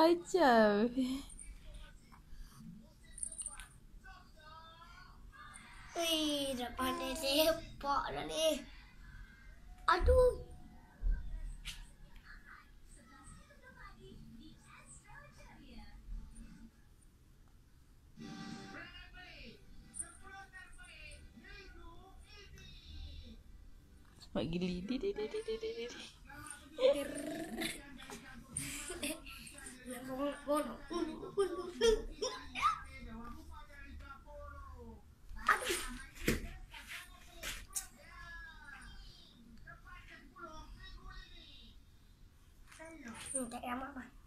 Kacau. Dah pandai sepak dah ni. Aduh. Mak gili. Di. Tak amat mah.